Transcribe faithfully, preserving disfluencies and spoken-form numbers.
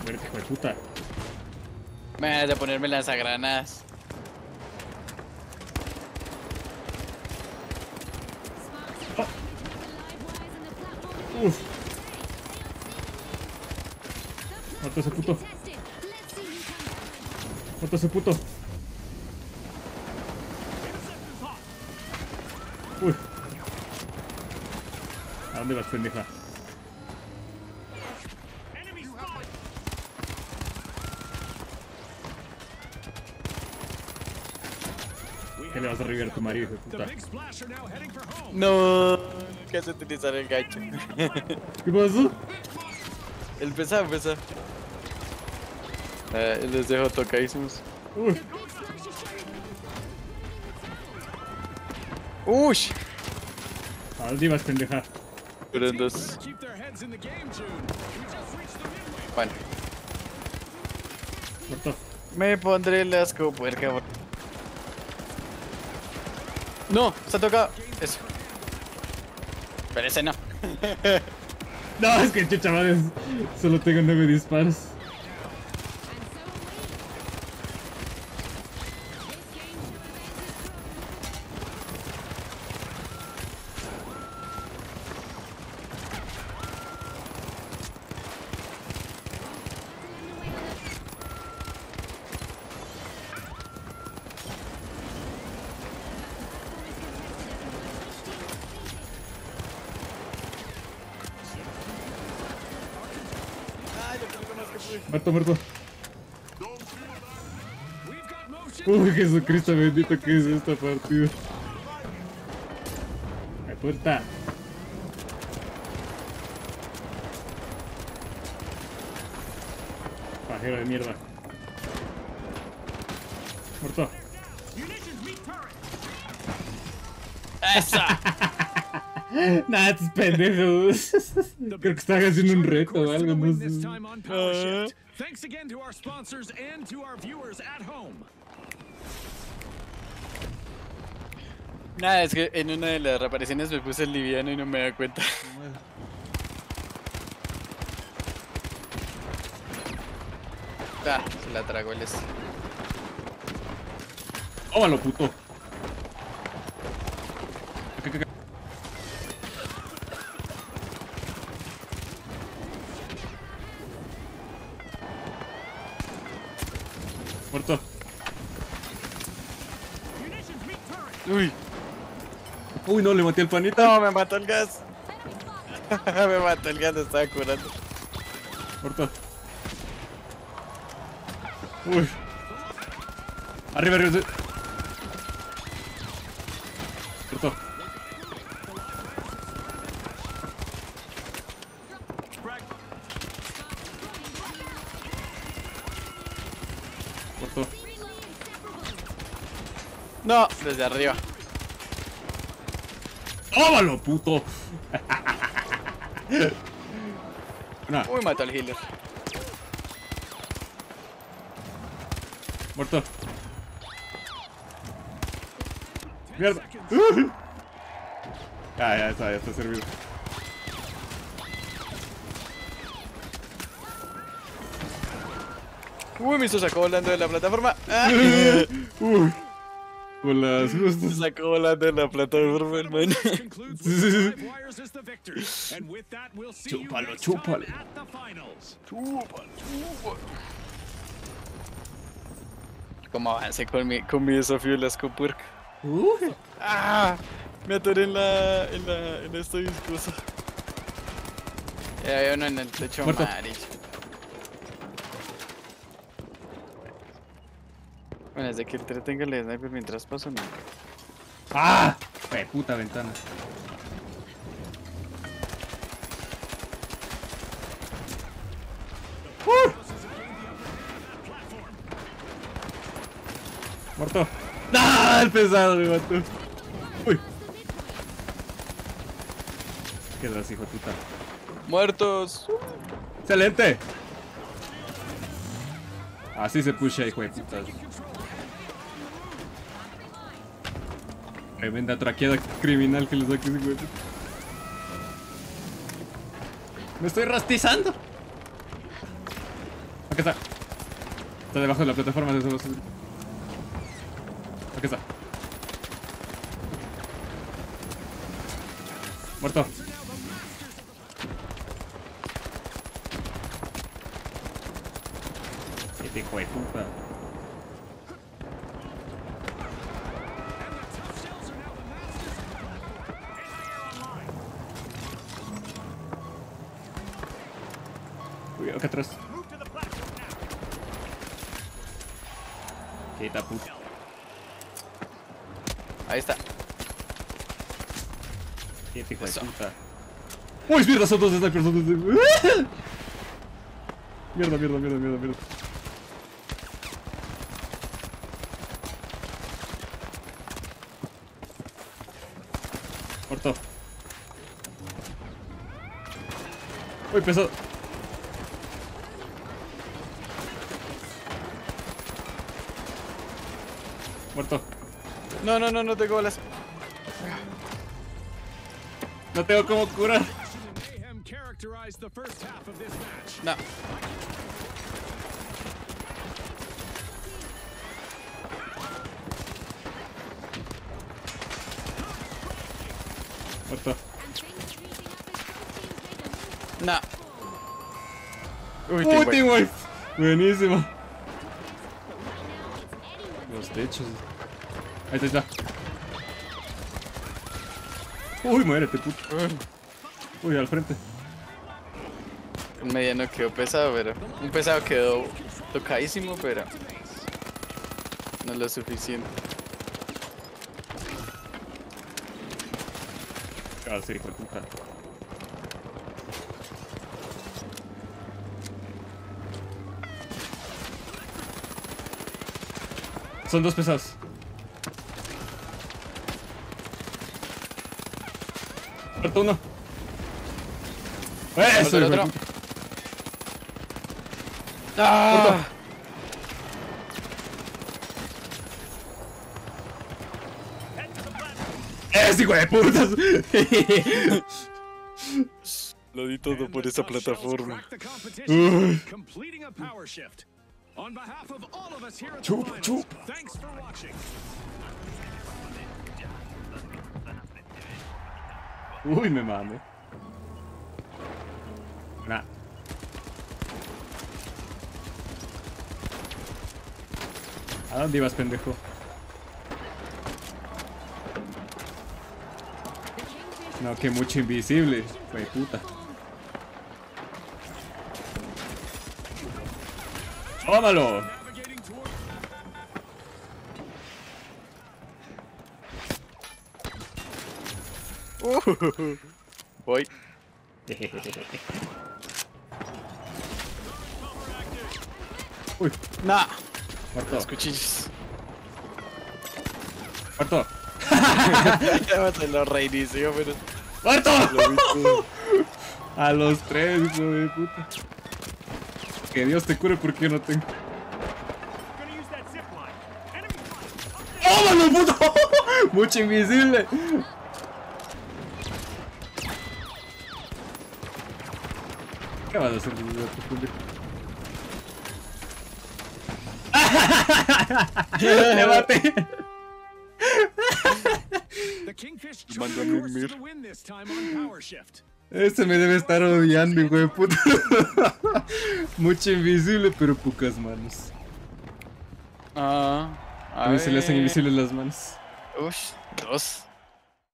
Verte, hijo de puta. Me vas a ponerme lanzagranadas. Oh. Uf. Muerto ese puto. Muerto ese puto. Uy. ¿A dónde vas, pendeja? ¿Qué le vas a reviar a tu marido, hijo de puta? No, que hace utilizar el gancho. ¿Qué pasó? El pesa, pesa. Eh, les dejo tocadísimos. Uy. Ush. ¿A dónde ibas, pendeja? Pero en dos. Bueno. Muerto. Me pondré el asco, puerca. No, se ha tocado. Eso. Pero ese no. No, es que yo, chavales, solo tengo nueve disparos. Muerto, muerto. Uy, Jesucristo bendito, ¿qué es esta partida? ¡Ay, puerta! Pajero de mierda. Muerto. ¡Esa! Nah, estos pendejos. Creo que están haciendo un reto o algo, no sé. Uh. Thanks again to our sponsors and to our viewers at home. Nada, es que en una de las reapariciones me puse el liviano y no me da cuenta. Ah, se la tragó el este. ¡Óvalo, puto! Muerto. Uy. Uy, no, le maté al panita. No, me mató el gas. Me mató el gas, lo estaba curando. Muerto. Uy. Arriba, arriba. Muerto. Muerto. No, desde arriba. ¡Óvalo, puto! Una. Uy, mató al healer. Muerto. Mierda. Ya, ya está, ya está servido. Uy, me hizo sacó volando de la plataforma. Ah. Uy. Con las Me justas. sacó volando de la plataforma, hermano. Chúpalo, chúpalo. ¿Cómo avancé con mi, con mi desafío de las copurk? Uy. ¡Ah! Me atoré en la. en la. en esta discosa. Y había uno en el techo Muerto. amarillo. Bueno, desde que entretenga el sniper mientras paso, no. ¡Ah! ¡Qué puta ventana! ¡Uh! ¡Muerto! ¡Ah! El pesado me mató. ¡Uy! ¿Qué das, hijo de puta? ¡Muertos! ¡Excelente! Así se pusha, hijo de puta. Tremenda traqueada criminal que le saqué ese güey. ¡Me estoy rastizando! Acá está. Está debajo de la plataforma de esos. Acá está. Muerto. Este hijo de puta. Uy, acá atrás. Quita puta. Ahí está. Quita hijo de Eso. puta. Uy, mierda, son dos snipers, son dos snipers. Mierda, mierda, mierda, mierda, mierda. Muerto. Uy, pesado. Muerto. No, no, no, no tengo balas. No tengo cómo curar. Mayhem characterized the first half of this match. No. Muerto. No. Uy, Uy, tengo- Team Wife. Buenísimo. Los techos. Ahí está. Uy, muérete, puto. Uy, al frente. El mediano quedó pesado, pero. Un pesado quedó tocadísimo, pero. No lo suficiente. Ah, sí, hijo de puta. Son dos pesados. Falta uno. ¡Eso! Otro, hijo de otro. puta! ¡Ah! ¡Ese hijo de putas! Lo di todo por esa plataforma. Uy. Completing a power shift. On behalf of all of us here at the Chup, finals, chup. thanks for watching. Uy, me mame. Nah. ¿A dónde ibas, pendejo? No, que mucho invisible. Fue puta. ¡Tómalo! Navigating toward Uh, voy. Uy, Nah. muerto, Los cuchillos. muerto, Ya me lo reinició, pero. muerto. Lo vi todo. A los tres, hijo de puta. Que Dios te cure porque yo no tengo. gonna use that zip line. Enemy ¡Tómalo, puto! Mucho invisible. ¿Qué vas a hacer, pendejo? Le maté. The Kingfish Mando charter a course mimir. to the win this time on power shift. Este me debe estar odiando, hijo de puta. Mucho invisible, pero pocas manos. Ah. A mí se le hacen invisibles las manos. Uy, dos.